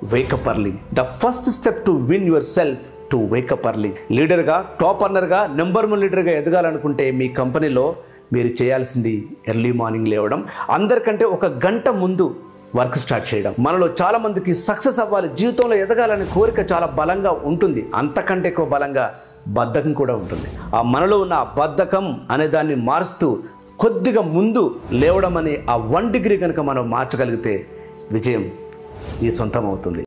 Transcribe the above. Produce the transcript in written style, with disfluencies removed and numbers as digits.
Wake up early. The first step to win your self to wake up early. లీడర్గా, top అన్నర్గా, number 1 లీడర్గా ఎదగాలనుకుంటే మీ కంపెనీలో మీరు చేయాల్సింది ఎర్లీ మార్నింగ్ లేవడం, అందరికంటే 1 గంట ముందు వర్క్ స్టార్ట్ చేయడం. మనలో చాలామందికి సక్సెస్ అవ్వాలి, జీవితంలో ఎదగాలనే కోరిక చాలా బలంగా ఉంటుంది. అంతకంటే ఎక్కువ బలంగా బద్ధకం కూడా ఉంటుంది. ఆ మనలో ఉన్న ఆ బద్ధకం అనే దాన్ని మారుస్తూ కొద్దిగా ముందు లేవడం అనే ఆ 1 డిగ్రీ కనుక మనం మార్చగలిగితే విజయం ఈ సొంతం అవుతుంది.